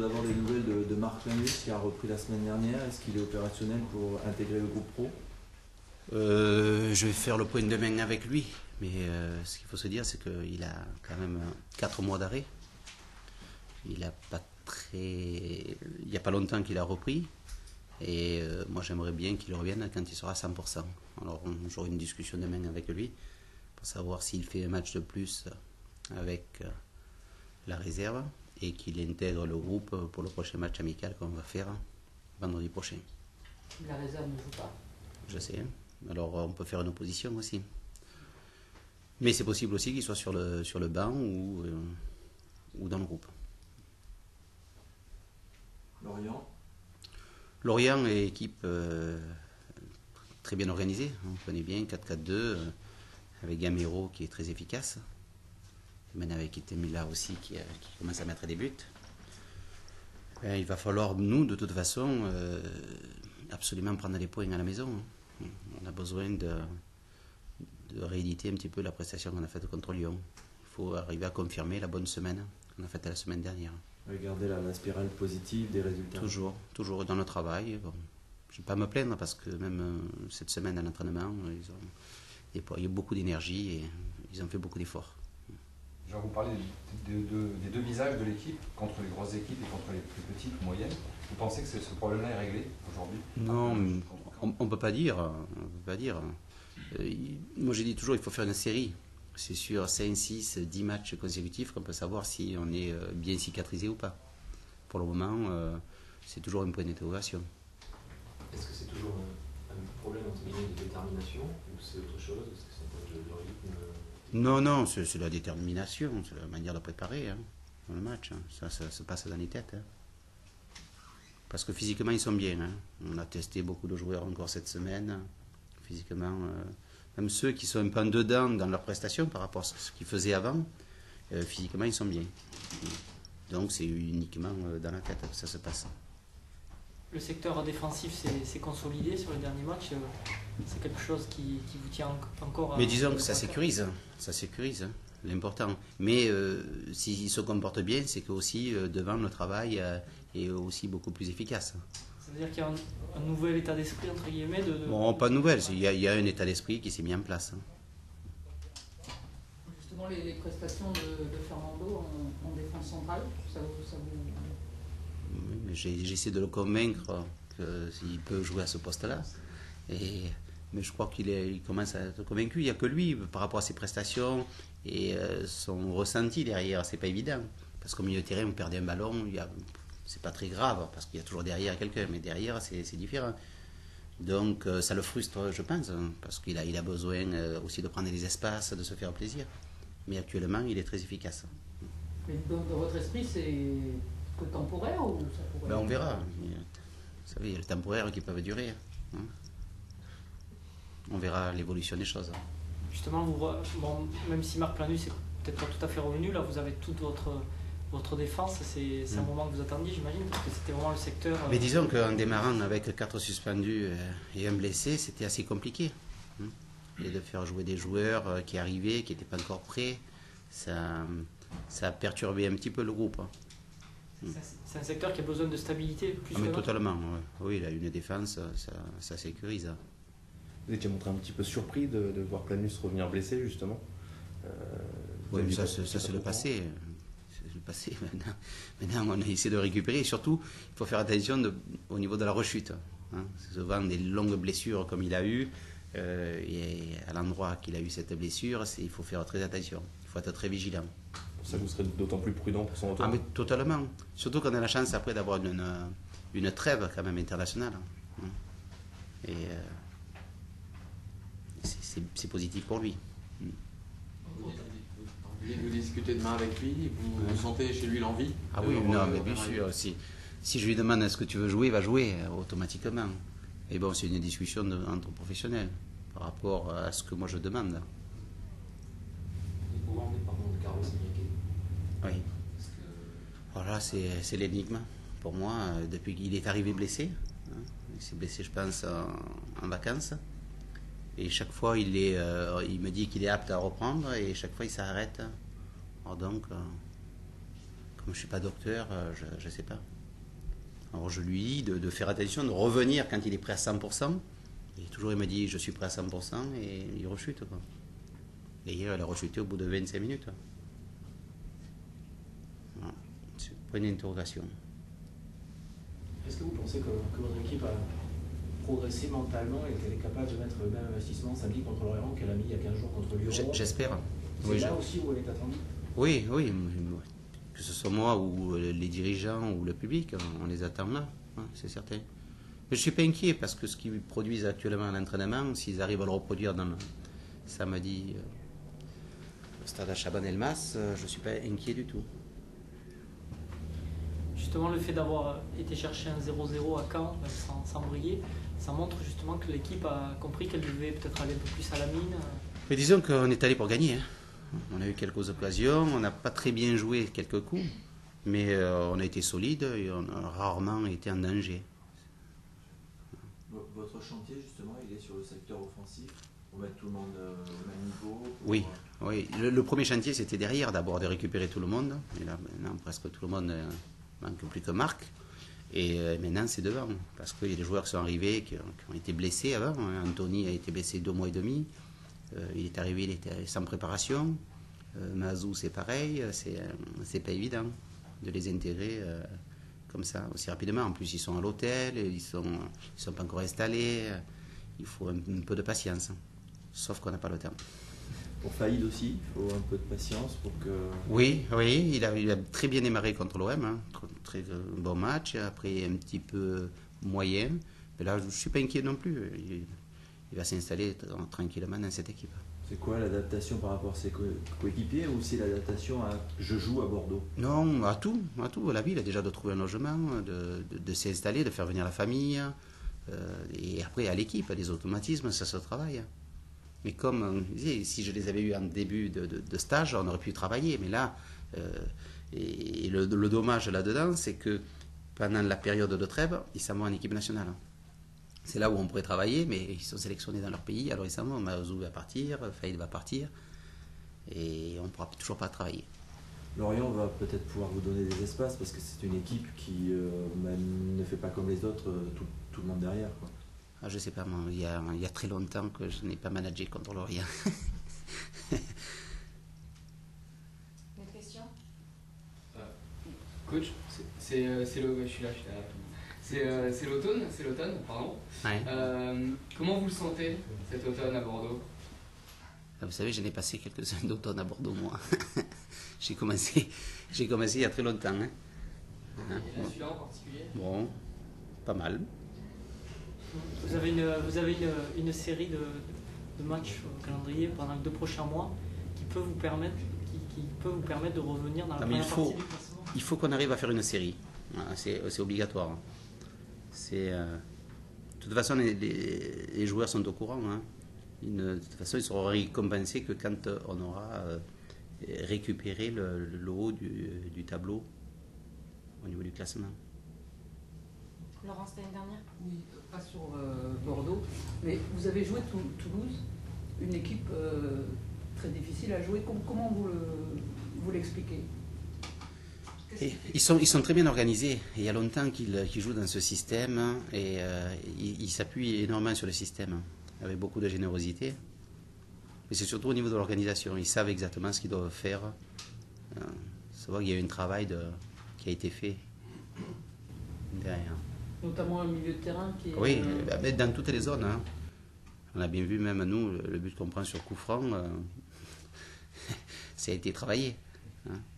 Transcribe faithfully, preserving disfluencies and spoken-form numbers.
d'avoir des nouvelles de, de Marc Planus qui a repris la semaine dernière. Est-ce qu'il est opérationnel pour intégrer le groupe pro? euh, Je vais faire le point demain avec lui. Mais euh, ce qu'il faut se dire, c'est qu'il a quand même quatre mois d'arrêt. Il a pas très... Il n'y a pas longtemps qu'il a repris. Et euh, moi, j'aimerais bien qu'il revienne quand il sera à cent pour cent. Alors, j'aurai une discussion demain avec lui pour savoir s'il fait un match de plus avec euh, la réserve et qu'il intègre le groupe pour le prochain match amical qu'on va faire vendredi prochain. La réserve ne joue pas. Je sais. Alors, on peut faire une opposition aussi. Mais c'est possible aussi qu'il soit sur le, sur le banc ou, euh, ou dans le groupe. Lorient. Lorient est équipe euh, très bien organisée. On connaît bien quatre quatre deux euh, avec Gamero qui est très efficace. Maintenant avec Itemila aussi qui, euh, qui commence à mettre des buts. Et il va falloir, nous, de toute façon, euh, absolument prendre les points à la maison. On a besoin de, de rééditer un petit peu la prestation qu'on a faite contre Lyon. Il faut arriver à confirmer la bonne semaine qu'on a faite la semaine dernière. Regardez la, la spirale positive des résultats. Toujours, toujours dans le travail. Bon, je ne vais pas me plaindre parce que même euh, cette semaine à l'entraînement, ils ont déployé beaucoup d'énergie et ils ont fait beaucoup d'efforts. Je vais vous parler des, des, des, des deux visages de l'équipe, contre les grosses équipes et contre les plus petites ou moyennes. Vous pensez que ce problème-là est réglé aujourd'hui? Non, on ne peut pas dire. On peut pas dire. Euh, moi, j'ai dit toujours il faut faire une série. C'est sur cinq, six, dix matchs consécutifs qu'on peut savoir si on est bien cicatrisé ou pas. Pour le moment, euh, c'est toujours un point d'interrogation. Est-ce que c'est toujours un, un problème entre guillemets de détermination ou c'est autre chose? Est-ce que c'est un problème de, de rythme? Non, non, c'est, c'est la détermination, c'est la manière de préparer hein, dans le match. Hein. Ça, ça se passe dans les têtes. Hein. Parce que physiquement, ils sont bien. Hein. On a testé beaucoup de joueurs encore cette semaine. Physiquement, euh, même ceux qui sont un peu en dedans dans leur prestation par rapport à ce qu'ils faisaient avant, euh, physiquement, ils sont bien. Donc, c'est uniquement euh, dans la tête que ça se passe. Le secteur défensif s'est consolidé sur les derniers matchs. C'est quelque chose qui, qui vous tient encore à... Mais disons que ça sécurise. Ça sécurise, hein, l'important. Mais euh, s'ils se comportent bien, c'est que aussi euh, devant le travail euh, est aussi beaucoup plus efficace. Ça veut dire qu'il y a un, un nouvel état d'esprit, entre guillemets de, de... Bon, pas de nouvelles. Il y, a, il y a un état d'esprit qui s'est mis en place. Hein. Justement, les, les prestations de, de Fernando en, en défense centrale, ça vous... Ça vous... Oui, mais j'ai, j'essaie de le convaincre qu'il peut jouer à ce poste-là. Et, mais je crois qu'il est, il commence à être convaincu. Il n'y a que lui, par rapport à ses prestations et euh, son ressenti derrière. C'est pas évident. Parce qu'au milieu de terrain, vous perdez un ballon, il y a, c'est pas très grave, parce qu'il y a toujours derrière quelqu'un. Mais derrière, c'est, c'est différent. Donc, euh, ça le frustre, je pense, hein, parce qu'il a, il a besoin euh, aussi de prendre des espaces, de se faire plaisir. Mais actuellement, il est très efficace. Mais dans, dans votre esprit, c'est que temporaire ou ça pourrait... Ben, on verra. Vous savez, il y a le temporaire qui peuvent durer. Hein. On verra l'évolution des choses. Justement, vous, bon, même si Marc Planus n'est peut-être pas tout à fait revenu, là vous avez toute votre, votre défense. C'est, c'est un mm. moment que vous attendiez, j'imagine, parce que c'était vraiment le secteur... Mais disons qu'en démarrant avec quatre suspendus et un blessé, c'était assez compliqué. Hein. Et de faire jouer des joueurs qui arrivaient, qui n'étaient pas encore prêts, ça, ça a perturbé un petit peu le groupe. Hein. C'est un secteur qui a besoin de stabilité plus ah, mais que totalement, ouais. Oui, il a une défense, ça, ça sécurise. Vous étiez montré un petit peu surpris de, de voir Planus revenir blessé, justement. Euh, oui, mais ça, ça, ça c'est le passé. C'est le passé. Maintenant, maintenant, on a essayé de récupérer. Et surtout, il faut faire attention de, au niveau de la rechute. Hein. C'est souvent des longues blessures comme il a eu. Euh, et à l'endroit qu'il a eu cette blessure, c'est, il faut faire très attention. Il faut être très vigilant. Ça vous serait d'autant plus prudent pour son retour? Ah, mais totalement. Surtout qu'on a la chance après d'avoir une, une trêve quand même internationale. Et euh, c'est, c'est, c'est positif pour lui. Vous voulez vous discuter demain avec lui? Vous, vous sentez chez lui l'envie? Ah oui, non, mais bien sûr. Si, si je lui demande est-ce que tu veux jouer, il va jouer automatiquement. Et bon, c'est une discussion de, entre professionnels par rapport à ce que moi je demande. Vous rendez pardon de Carlos Enrique? Oui. Que... Voilà, c'est, c'est l'énigme. Pour moi, depuis qu'il est arrivé blessé, hein, il s'est blessé, je pense, en, en vacances. Et chaque fois, il, est, euh, il me dit qu'il est apte à reprendre, et chaque fois, il s'arrête. Alors donc, euh, comme je ne suis pas docteur, euh, je ne sais pas. Alors je lui dis de, de faire attention, de revenir quand il est prêt à cent pour cent. Et toujours il me dit je suis prêt à cent pour cent et il rechute. Quoi. Et hier il a rechuté au bout de vingt-cinq minutes. Voilà. C'est un point d'interrogation. Est-ce que vous pensez que, que votre équipe a progressé mentalement et qu'elle est capable de mettre le même investissement samedi contre l'Orient qu'elle a mis il y a quinze jours contre Lyon? J'espère. C'est Oui, là je... aussi où elle est attendue? Oui, oui. Que ce soit moi ou les dirigeants ou le public, on les attend là, hein, c'est certain. Mais je ne suis pas inquiet parce que ce qu'ils produisent actuellement à l'entraînement, s'ils arrivent à le reproduire dans le samedi euh, au stade à Chabannes-Elmas, euh, je ne suis pas inquiet du tout. Justement, le fait d'avoir été chercher un zéro zéro à Caen sans, sans briller, ça montre justement que l'équipe a compris qu'elle devait peut-être aller un peu plus à la mine. Mais disons qu'on est allé pour gagner. Hein. On a eu quelques occasions, on n'a pas très bien joué quelques coups, mais euh, on a été solide et on a rarement été en danger. Votre chantier, justement, il est sur le secteur offensif pour mettre tout le monde euh, au même niveau pour... Oui, oui. Le, le premier chantier, c'était derrière, d'abord de récupérer tout le monde. Et là, maintenant, presque tout le monde euh, manque plus que Marc. Et euh, maintenant, c'est devant, parce qu'il y a des joueurs qui sont arrivés, qui, qui ont été blessés avant. Anthony a été blessé deux mois et demi. Euh, il est arrivé, il était sans préparation. Euh, Mazou, c'est pareil. C'est, euh, c'est pas évident de les intégrer euh, comme ça, aussi rapidement. En plus, ils sont à l'hôtel, ils sont, ils sont pas encore installés. Il faut un, un peu de patience. Sauf qu'on n'a pas le temps. Pour Faïd aussi, il faut un peu de patience pour que... Oui, oui, il a, il a très bien démarré contre l'O M, hein. Très euh, bon match, après un petit peu moyen. Mais là, je ne suis pas inquiet non plus. Il, il va s'installer tranquillement dans cette équipe. C'est quoi l'adaptation par rapport à ses co- coéquipiers ou c'est l'adaptation à je joue à Bordeaux? Non, à tout, à tout. La ville, déjà de trouver un logement, de, de, de s'installer, de faire venir la famille. Euh, et après, à l'équipe, des automatismes, ça se travaille. Mais comme on disait, si je les avais eus en début de, de, de stage, on aurait pu travailler. Mais là, euh, et, et le, le dommage là-dedans, c'est que pendant la période de trêve, ils s'en vont en équipe nationale. C'est là où on pourrait travailler, mais ils sont sélectionnés dans leur pays, alors ils s'en vont. Mazou va partir, Faïd va partir, et on ne pourra toujours pas travailler. Lorient va peut-être pouvoir vous donner des espaces parce que c'est une équipe qui euh, même ne fait pas comme les autres, euh, tout, tout le monde derrière, quoi. Ah, je sais pas, moi, il y a, il y a très longtemps que je n'ai pas managé contre Lorient. Une question? Coach, c'est, c'est, euh, c'est le, je suis là, je suis là. C'est, euh, c'est l'automne, c'est l'automne, pardon. Ouais. Euh, comment vous le sentez cet automne à Bordeaux? Vous savez, j'en ai passé quelques-uns d'automne à Bordeaux, moi. j'ai commencé, j'ai commencé il y a très longtemps. Hein. Hein, Et là, celui-là en particulier? Bon, pas mal. Vous avez une, vous avez une, une série de, de matchs au calendrier pendant les deux prochains mois qui peut vous permettre, qui, qui peut vous permettre de revenir dans la Ah, mais première il faut, partie du classement. il faut qu'on arrive à faire une série. Voilà, c'est, c'est obligatoire. C'est, euh, de toute façon, les, les, les joueurs sont au courant. Hein. Ils ne, de toute façon, ils seront récompensés que quand on aura euh, récupéré le, le haut du, du tableau au niveau du classement. Laurence, l'année dernière? Oui, pas sur euh, Bordeaux, mais vous avez joué Tou- Toulouse, une équipe euh, très difficile à jouer. Com- comment vous, le, vous l'expliquez? Et ils, sont, ils sont très bien organisés. Et il y a longtemps qu'ils, qu'ils jouent dans ce système et euh, ils, ils s'appuient énormément sur le système avec beaucoup de générosité. Mais c'est surtout au niveau de l'organisation. Ils savent exactement ce qu'ils doivent faire. Euh, savoir qu'il y a eu un travail de, qui a été fait derrière. Notamment un milieu de terrain qui est... Oui, euh, euh, dans toutes les zones. Hein. On a bien vu, même nous, le but qu'on prend sur coup franc, euh, ça a été travaillé. Hein.